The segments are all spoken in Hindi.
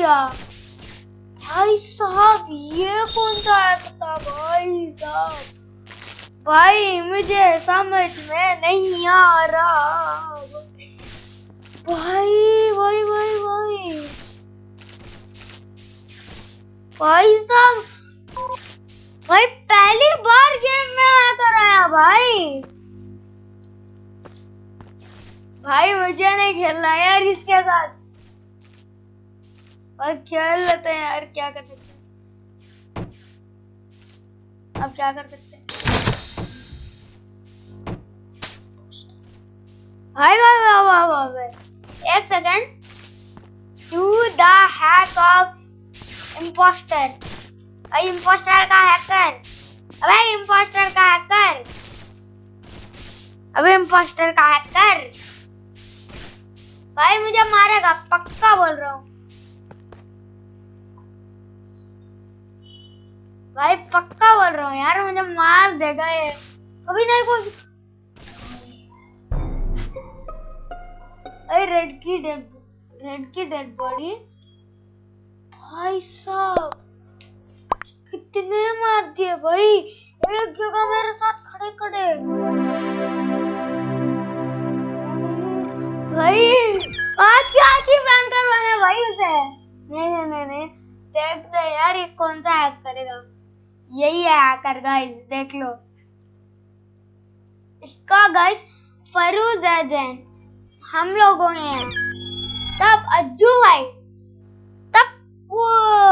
दिया। भाई साहब ये कौन सा ऐप था भाई साहब? भाई मुझे समझ में नहीं आ रहा भाई भाई भाई भाई भाई साहब। भाई पहली बार गेम में हैकर आया भाई। भाई मुझे नहीं खेलना यार इसके साथ। और खेल लेते हैं यार, क्या कर सकते हैं, अब क्या कर सकते हैं। भाई भाई भाई भाई भाई भाई एक second. Do the hack of imposter. भाई इम्पोस्टर का हैकर, अबे इम्पोस्टर का हैकर, अबे इम्पोस्टर का हैकर। भाई मुझे मारेगा पक्का बोल रहा हूँ भाई, पक्का बोल रहा हूँ यार, मुझे मार देगा ये। कभी नहीं बोल। अरे रेड की डेड बॉडी। भाई साहब कितने मार दिए भाई एक जगह मेरे साथ खड़े खड़े। भाई आज की बैन करवाने भाई उसे। नहीं देखते यार ये कौन सा हैक करेगा। यही है हैकर गाइस, देख लो इसका गाइस। फरूज एजेंट हम लोगों हैं, तब अज्जू भाई, तब वो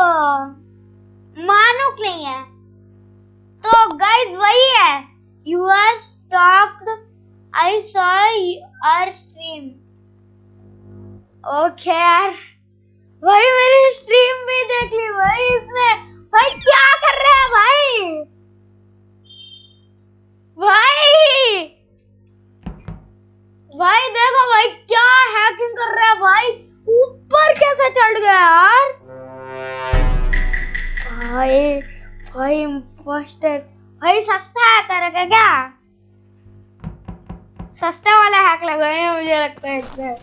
मानुक नहीं है। तो गाइस वही है। You are stalked, I saw your stream. Okay यार भाई मेरी स्ट्रीम भी देख ली भाई इसने। भाई क्या कर रहा है भाई? भाई देखो भाई क्या हैकिंग कर रहा है भाई। ऊपर कैसे चढ़ गया यार भाई इम्पोस्टर। भाई सस्ता हैकर है क्या? सस्ते वाला हैक लगाए हैं मुझे लगता है इससे।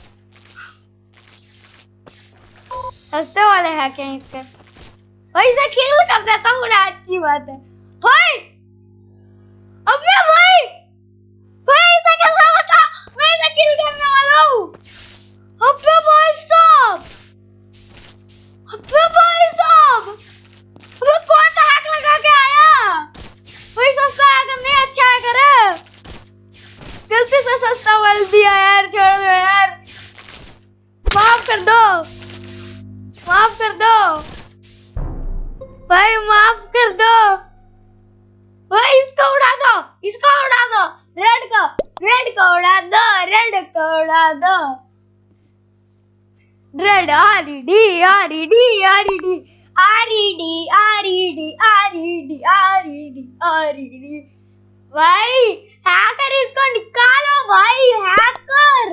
सस्ते वाले हैक हैं इसके। भाई इसे किल कर देता हूँ, बड़ा अच्छी बात है भाई। अबे भाई इसे कैसा बता, मैं इसे किल करने वाला हूँ। अबे भाई साहब, अबे कौन सा हैक लगा के आया भाई? सस्ता हैकर नहीं, अच्छा हैकर है। गलती से सस्ता बोल दिया यार, छोड़ दो यार, माफ कर दो भाई, माफ कर दो भाई। इसको उड़ा दो रेड को उड़ा दो, रेड RED भाई हैकर इसको निकालो भाई। Hacker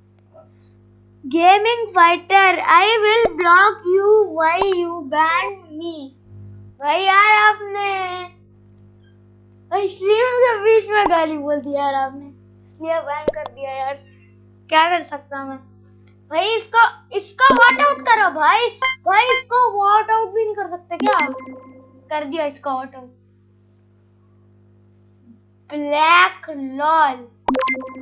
gaming fighter, I will block you, why you ban me. भाई यार आपने स्ट्रीम के बीच में गाली बोल दिया यार आपने, इसलिए बैन कर दिया यार। क्या कर सकता मैं भाई? इसको वॉट आउट करो भाई। इसको वॉट आउट भी नहीं कर सकते क्या? कर दिया इसको वॉट आउट। Black lol